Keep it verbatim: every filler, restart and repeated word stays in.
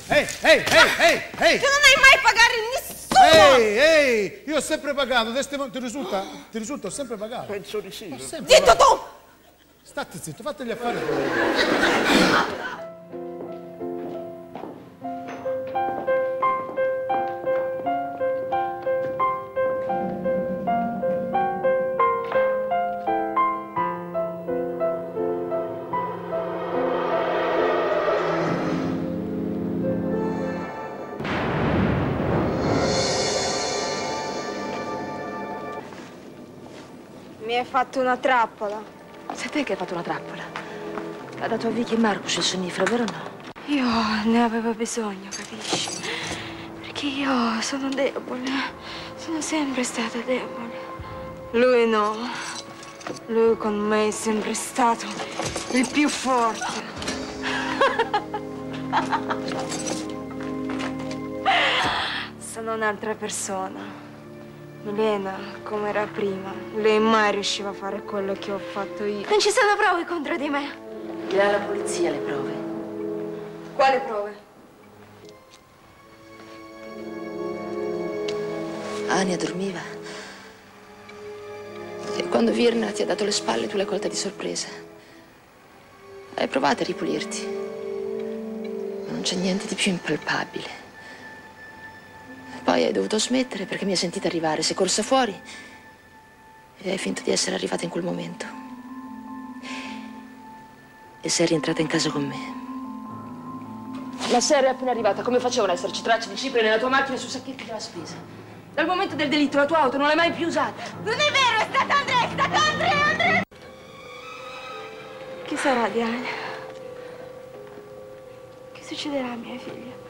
Ehi, ehi, ehi, ehi, ehi! Tu non hai mai pagato nessuno! Ehi, ehi! Io ho sempre pagato, adesso ti risulta? Ti risulta? Ho sempre pagato. Penso di sì. Zitto tu! State zitto, fate gli affari. Mi hai fatto una trappola. Sei te che hai fatto una trappola. Ha dato a Vicky e Marcus il sonnifero, vero o no? Io ne avevo bisogno, capisci? Perché io sono debole. Sono sempre stata debole. Lui no. Lui con me è sempre stato il più forte. Sono un'altra persona. Milena, come era prima, lei mai riusciva a fare quello che ho fatto io. Non ci sono prove contro di me. Le dà la polizia le prove. Quali prove? Ania dormiva. E quando Virna ti ha dato le spalle, tu l'hai colta di sorpresa. Hai provato a ripulirti. Ma non c'è niente di più impalpabile. Poi hai dovuto smettere perché mi hai sentita arrivare. Sei corsa fuori e hai finto di essere arrivata in quel momento. E sei rientrata in casa con me. Ma se eri appena arrivata, come facevano ad esserci tracce di cipria nella tua macchina e sui sacchetti della spesa? Dal momento del delitto la tua auto non l'hai mai più usata. Non è vero, è stato Andrea, è stato Andrea, Andrea! Chi sarà di Ania? Che succederà a mia figlia?